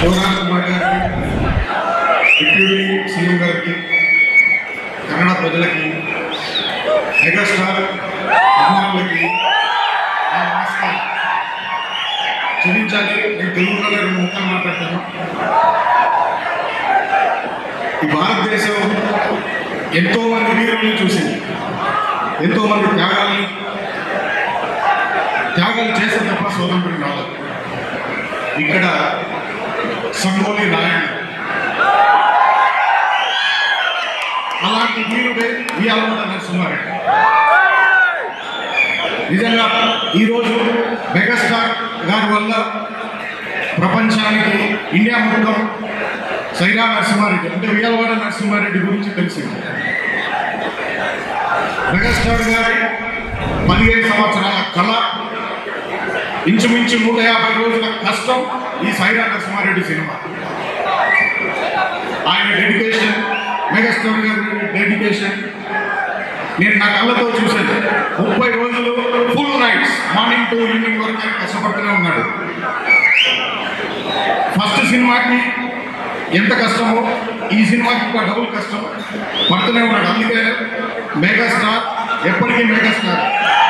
శివరాజ్ కుమార్ గారికి, deputy CM గారికి, కన్నడ ప్రజలకి, మెగాస్టార్ అభిమానులకి నమస్కారం. క్షమించాలి, నేను తెలుగులో 2 ముక్కలు మాట్లాడతాను. ఈ భారతదేశం ఎంతోమంది వీరులను చూసింది, ఎంతోమంది త్యాగాలు చేస్తే తప్ప స్వతంత్రం రాలేదు. ఇక్కడ సంగోలి నారాయణ అలాంటి వీరుడే వియాలవాడ నరసింహారెడ్డి. నిజంగా ఈరోజు మెగాస్టార్ గారి వల్ల ప్రపంచానికి, ఇండియా మొత్తం సైరా నరసింహారెడ్డి అంటే వియాలవాడ నరసింహారెడ్డి గురించి తెలిసింది. మెగాస్టార్ గారి 15 సంవత్సరాల కళ, ఇంచుమించు 150 రోజుల కష్టం ఈ సైరా నరసింహారెడ్డి సినిమా. ఆయన డెడికేషన్, మెగాస్టార్ గారి డెడికేషన్ నేను నా కళ్ళతో చూశాను. 30 రోజులు full nights, morning to evening వరకు ఆయన కష్టపడుతూనే ఉన్నాడు. ఫస్ట్ సినిమాకి ఎంత కష్టమో ఈ సినిమాకి ఇంకా డబుల్ కష్టం పడుతూనే ఉన్నాడు. అందుకే మెగాస్టార్ ఎప్పటికీ మెగాస్టార్.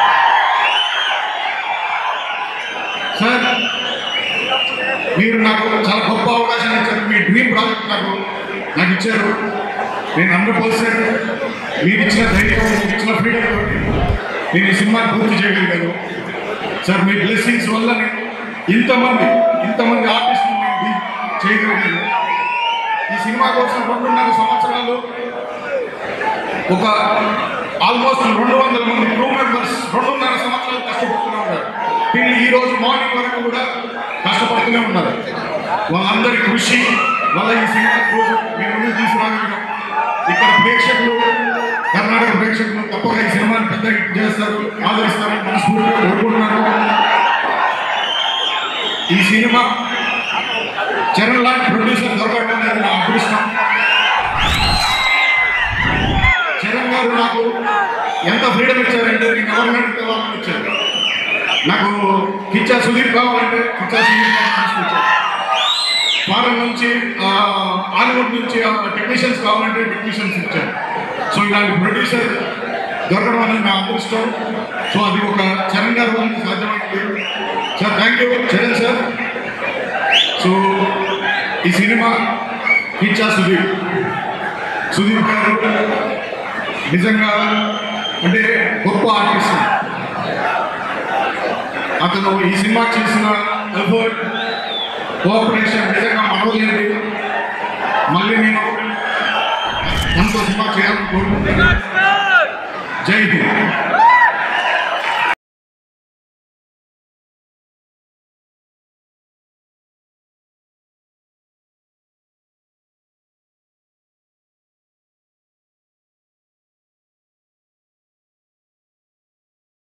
సార్, మీరు నాకు చాలా గొప్ప అవకాశం ఇచ్చారు. మీ డ్రీమ్ ప్రాజెక్ట్ నాకు ఇచ్చారు. నేను 100% మీరు ఇచ్చిన ధైర్యం, మీరు ఇచ్చిన ఫ్రీడమ్ తోటి నేను ఈ సినిమాని పూర్తి చేయగలిగాను. సార్, మీ బ్లెస్సింగ్స్ వల్ల నేను ఇంతమంది ఆర్టిస్టులు నేను చేయగలిగాను. ఈ సినిమా కోసం 2.5 సంవత్సరాలు ఒక ఆల్మోస్ట్ 200 మంది క్రూ మెంబర్స్ 2.5 సంవత్సరాలు కష్టపడుతూనే ఉన్నారు. వీళ్ళు ఈరోజు మార్నింగ్ వరకు కూడా కష్టపడుతూనే ఉన్నారు. వాళ్ళందరి కృషి వల్ల ఈ సినిమా రోజు మీ ముందు తీసుకురాగలిగాం. ఇక్కడ ప్రేక్షకులు, కర్ణాటక ప్రేక్షకులు తప్పక ఈ సినిమాని పెద్ద హిట్ చేస్తారు, ఆదరిస్తారని మనస్ఫూర్తిగా కోరుకుంటున్నారు. ఈ సినిమా చరణ్ లాంటి ప్రొడ్యూసర్ దొరకడం అనేది నా అదృష్టం. చరణ్ గారు నాకు ఎంత ఫ్రీడమ్ ఇచ్చారంటే నేను గవర్నమెంట్ కావాలని ఇచ్చారు. నాకు కిచ్చా సుదీప్ కావాలంటే కిచ్చా సుదీప్ తీసుకొచ్చారు. ఫారెన్ నుంచి, హాలీవుడ్ నుంచి టెక్నీషియన్స్ కావాలంటే టెక్నీషియన్స్ ఇచ్చారు. సో ఇలాంటి ప్రొడ్యూసర్ దొరకడం అనేది నా అదృష్టం. సో అది ఒక చరణ్ గారు వల్ల సాధ్యమైంది. Sir, thank you Charan sir. So ఈ సినిమా కిచ్చా సుదీప్ గారు నిజంగా అంటే గొప్ప ఆర్టిస్ట్. అతను ఈ సినిమా చేసిన ఎఫర్ట్, కోఆపరేషన్ నిజంగా మనోలేదు. మళ్ళీ నేను మనతో సినిమా చేయాలని కోరుకుంటున్నాను. జై హింద్.